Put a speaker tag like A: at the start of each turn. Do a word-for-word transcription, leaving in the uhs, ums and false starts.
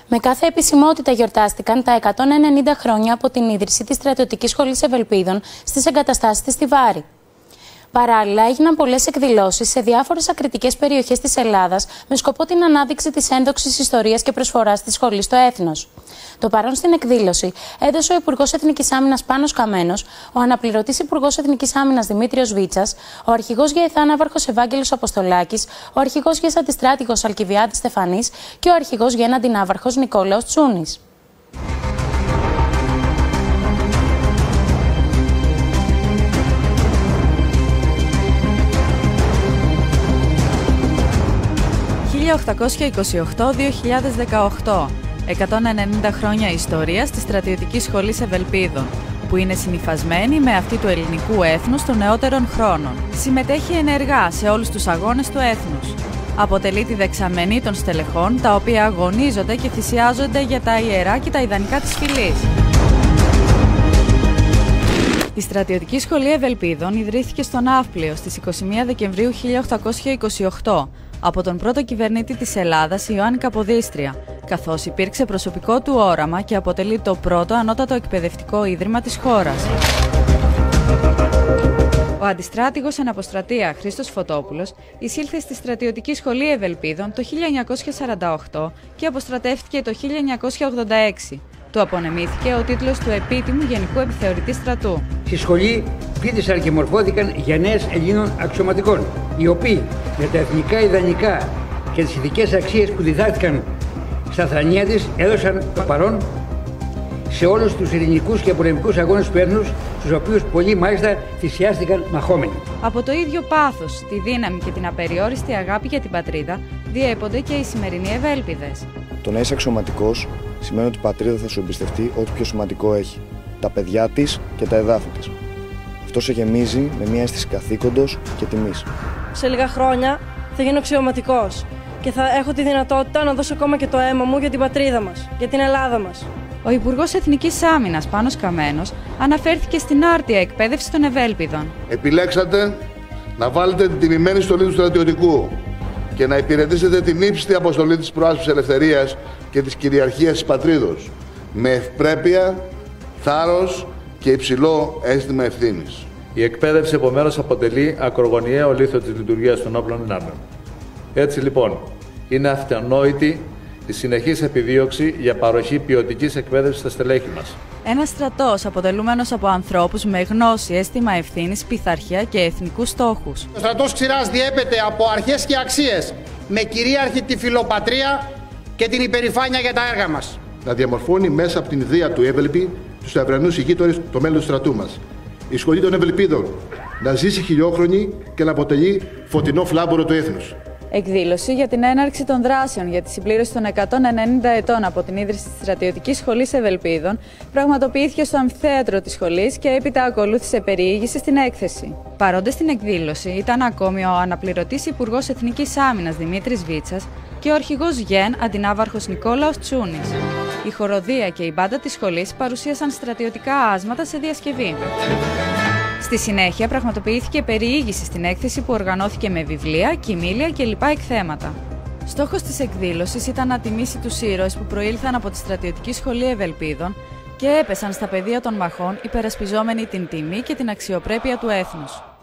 A: Με κάθε επισημότητα γιορτάστηκαν τα εκατόν ενενήντα χρόνια από την ίδρυση της Στρατιωτικής Σχολής Ευελπίδων στις εγκαταστάσεις της στη Βάρη. Παράλληλα, έγιναν πολλές εκδηλώσεις σε διάφορες ακριτικές περιοχές της Ελλάδας με σκοπό την ανάδειξη της ένδοξης ιστορίας και προσφοράς της σχολής στο έθνος. Το παρόν στην εκδήλωση έδωσε ο Υπουργός Εθνικής Άμυνας Πάνος Καμένος, ο αναπληρωτής Υπουργός Εθνικής Άμυνας Δημήτριος Βίτσας, ο Αρχηγός Γεεθάναυαρχος Ευάγγελος Αποστολάκης, ο Αρχηγός Γεσαντιστράτηγος Αλκιβιάδης Στεφανής και ο Αρχηγός Γέναντινάβαρχος Νικόλαος Τσούνης.
B: χίλια οκτακόσια είκοσι οκτώ με δύο χιλιάδες δεκαοκτώ. εκατόν ενενήντα χρόνια ιστορίας της Στρατιωτικής Σχολής Ευελπίδων, που είναι συνυφασμένη με αυτή του ελληνικού έθνους των νεότερων χρόνων. Συμμετέχει ενεργά σε όλους τους αγώνες του έθνους. Αποτελεί τη δεξαμενή των στελεχών, τα οποία αγωνίζονται και θυσιάζονται για τα ιερά και τα ιδανικά της φυλής. Η Στρατιωτική Σχολή Ευελπίδων ιδρύθηκε στο Ναύπλιο στις είκοσι μία Δεκεμβρίου χίλια οκτακόσια είκοσι οκτώ από τον πρώτο κυβερνήτη της Ελλάδας, Ιωάννη Καποδίστρια, καθώς υπήρξε προσωπικό του όραμα και αποτελεί το πρώτο ανώτατο εκπαιδευτικό ίδρυμα της χώρας. Ο αντιστράτηγος εν αποστρατεία Χρήστος Φωτόπουλος εισήλθε στη Στρατιωτική Σχολή Ευελπίδων το χίλια εννιακόσια σαράντα οκτώ και αποστρατεύτηκε το χίλια εννιακόσια ογδόντα έξι. Του απονεμήθηκε ο τίτλος του επίτιμου Γενικού Επιθεωρητή Στρατού.
C: Στη σχολή φοιτήσαν και μορφώθηκαν γενναίες Ελλήνων αξιωματικών, οι οποίοι με τα εθνικά ιδανικά και τις ειδικές αξίες που διδάχτηκαν στα θρανία της έδωσαν παρόν σε όλους τους ελληνικούς και πολεμικούς αγώνες του έθνους, στους οποίους πολλοί μάλιστα θυσιάστηκαν μαχόμενοι.
B: Από το ίδιο πάθος, τη δύναμη και την απεριόριστη αγάπη για την πατρίδα διέπονται και οι σημερινοί Ευέλπιδες.
D: Το να είσαι αξιωματικός σημαίνει ότι η πατρίδα θα σου εμπιστευτεί ό,τι πιο σημαντικό έχει: τα παιδιά της και τα εδάφη της. Αυτό σε γεμίζει με μια αίσθηση καθήκοντος και τιμής.
E: Σε λίγα χρόνια θα γίνω αξιωματικός και θα έχω τη δυνατότητα να δώσω ακόμα και το αίμα μου για την πατρίδα μας, για την Ελλάδα μας.
B: Ο Υπουργός Εθνικής Άμυνας Πάνος Καμένος αναφέρθηκε στην άρτια εκπαίδευση των Ευέλπιδων.
F: Επιλέξατε να βάλετε την τιμημένη στολή του στρατιωτικού και να υπηρετήσετε την ύψιστη αποστολή της προάσπισης ελευθερίας και της κυριαρχίας της πατρίδος με ευπρέπεια, θάρρος και υψηλό αίσθημα ευθύνης.
G: Η εκπαίδευση επομένως αποτελεί ακρογωνιαίο λίθο της λειτουργίας των όπλων δυνάμεων. Έτσι λοιπόν, είναι αυτονόητη η συνεχής επιδίωξη για παροχή ποιοτικής εκπαίδευσης στα στελέχη μας.
B: Ένας στρατός αποτελούμενος από ανθρώπους με γνώση, αίσθημα ευθύνης, πειθαρχία και εθνικούς στόχους.
H: Ο στρατός Ξηράς διέπεται από αρχές και αξίες, με κυρίαρχη τη φιλοπατρία και την υπερηφάνεια για τα έργα μας.
F: Να διαμορφώνει μέσα από την ιδέα του Εύελπη τους αυρανούς ηγείτονες το μέλλον του στρατού μας. Η σχολή των Ευελπίδων να ζήσει χιλιόχρονη και να αποτελεί φωτεινό φλάμπορο του έθνους.
B: Εκδήλωση για την έναρξη των δράσεων για τη συμπλήρωση των εκατόν ενενήντα ετών από την ίδρυση της Στρατιωτικής Σχολής Ευελπίδων πραγματοποιήθηκε στο αμφιθέατρο της σχολής και έπειτα ακολούθησε περιήγηση στην έκθεση. Παρόντες στην εκδήλωση ήταν ακόμη ο αναπληρωτής Υπουργός Εθνικής Άμυνας Δημήτρης Βίτσας και ο Αρχηγός Γεν Αντινάβαρχος Νικόλαος Τσούνης. Η χοροδία και η μπάντα της σχολής παρουσίασαν στρατιωτικά άσματα σε διασκευή. Στη συνέχεια πραγματοποιήθηκε περιήγηση στην έκθεση που οργανώθηκε με βιβλία, κιμήλια και λοιπά εκθέματα. Στόχος της εκδήλωσης ήταν να τιμήσει τους ήρωες που προήλθαν από τη Στρατιωτική Σχολή Ευελπίδων και έπεσαν στα πεδία των μαχών υπερασπιζόμενοι την τιμή και την αξιοπρέπεια του έθνους.